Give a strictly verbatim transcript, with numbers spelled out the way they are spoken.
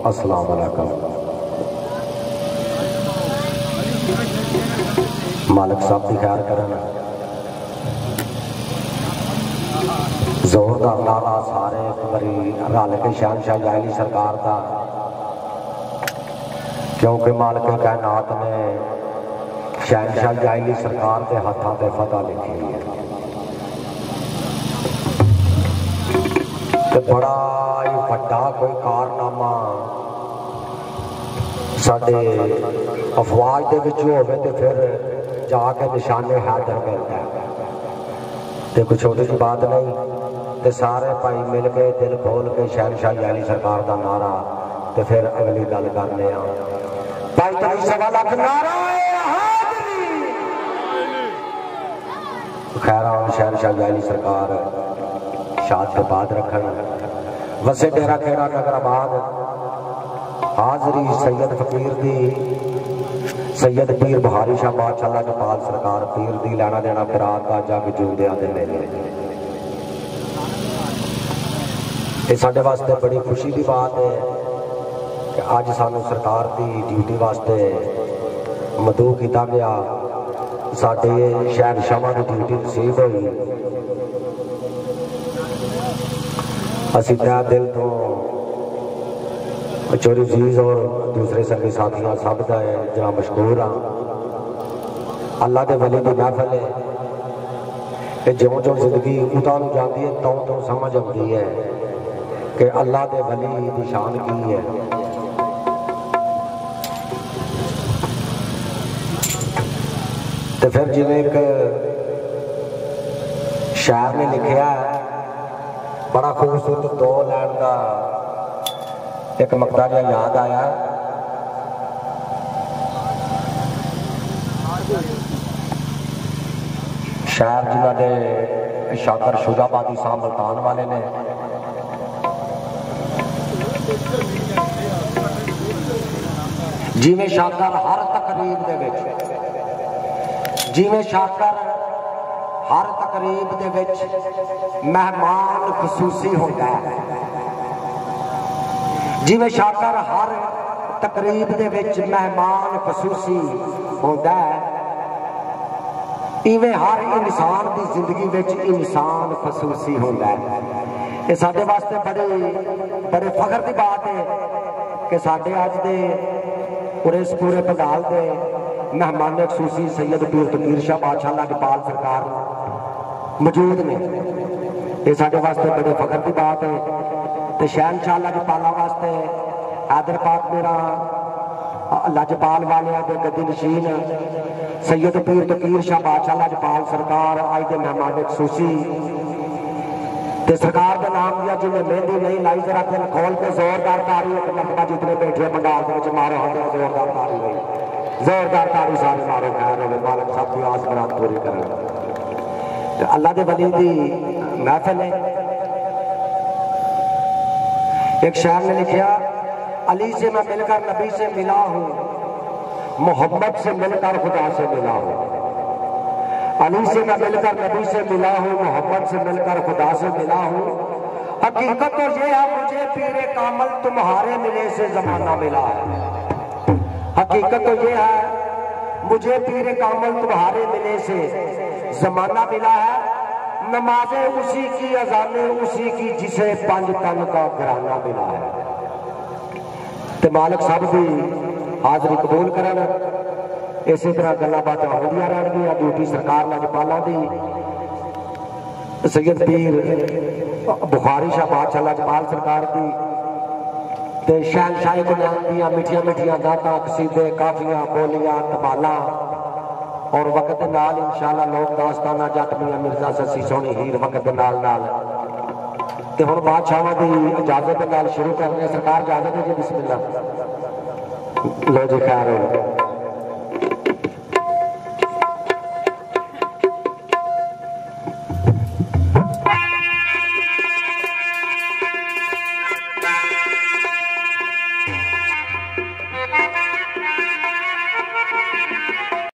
अस्सलाम वालेकुम। मालिक साहब की खैर करना। जोरदार नारा सारे एक बारी रल के शहनशाह जायली सरकार का, क्योंकि मालिक कायनात ने शहनशाह जायली सरकार के हाथों से फतह लिखी है। तो बड़ा ही वड्डा कोई कारनामा साडे अफवाज दे विच होवे ते फिर जाके निशाने हैदर मिलता है। तो कोई छोटी जी बात नहीं। तो सारे भाई मिल के दिल खोल के शहनशाह जायली सरकार का नारा, तो फिर अगली गल करने भाई तेरी सवा लख नारा खैर आम शहनशाह जायली सरकार शाद के बाद रखन। वसे डेरा खेड़ा नगराबाद हाजरी सैयद फकीर दी सैयद पीर बुहारी शाह बादशाह लाजपाल सरकार पीर दी लैना देना बरात का जग जूंदियां दे मेले। ये साडे वास्ते बड़ी खुशी की बात है कि अज सानू सरकार की ड्यूटी वास्ते मदू किया गया। साडे शहनशाह की ड्यूटी नसीब हुई। असी तय दिल तो चोरी जीज और दूसरे संगी साथियों सब का जरा मशहूर हाँ। अल्लाह के वली की महफल है। ज्यों ज्यों जिंदगी उतां जाती है त्यों त्यों समझ आती है कि अल्लाह के वली की शान की है। तो फिर जिवें एक शायर ने लिखा है, बड़ा खूबसूरत दो लैन का एक मकता जो याद आया। शायर जिन्होंने शाकर शुजाबादी साहब मुल्तान वाले ने जिवें शाकर हर तकरीब दे विच जिवें शाकर हर तकरीब दे विच मेहमान खसूसी होता है। जिवें शाकर हर तकरीब दे विच मेहमान खसूसी होता है, इवें हर इंसान की जिंदगी विच इंसान खसूसी होता है। ये साडे वास्ते बड़े बड़े फखर की बात है कि साडे अज दे पूरे इस पूरे पंडाल के मेहमान खसूसी सैयद पीर फकीर शाह बादशाह लाजपाल सरकार मौजूद ने। ये साडे वास्ते बड़े फखर की बात है। तो शहनशाह लाजपाला वास्ते हैदर पाक मेरा लाजपाल वाले के गद्दी नशीन सैयद पीर फकीर शाह बादशाह लाजपाल सरकार अज के मेहमान खसूसी ते सरकार का नाम दिया जिन्हें मेहंदी नहीं लाई, जरा दिल खोल के जोरदार तारी एक मरतबा जितने बैठे पंडाल के मारो हम जोरदार तारी हुई, जोरदार तारी सारे मारो। खैर हो मालिक साहब की आस मुराद पूरी करें। तो अल्लाह के वली की महफिल है। एक शायर ने लिखा, अली से मैं मिलकर नबी से मिला हूँ, मोहम्मद से मिलकर खुदा से मिला हूँ। अली से मैं मिलकर नबी से मिला हूँ, मोहम्मद से मिलकर खुदा से मिला हूँ। हकीकत तो ये है मुझे पीरे कामल तुम्हारे मिले से जमाना मिला है। हकीकत तो ये है मुझे पीरे कामल तुम्हारे मिले से जमाना मिला है। नमाजें उसी की, अजाने उसी की, जिसे पंज तन का घराना मिला है। तो मालिक साहब की हाजरी कबूल करन। इसी तरह गल्लां बातां होंदियां रहणगियां। ड्यूटी सरकार लाजपाला दी सैयद पीर बुखारी शाह बादशाह लाजपाल सरकार की ते शहनशाह गुलाम दियां मिठियां मिठियां गातां कसीदे काफियां बोलियां तबाला और वक्त के नाल इंशाअल्लाह लोक दास्ताना जट मियां मिर्जा ससी सोहनी हीर वक्त के नाल नाल ते हुण बादशाहां दी इजाजत दे नाल शुरू करने। सरकार इजाजत है जी, बिस्मिल्लाह। लो जी खैर हो।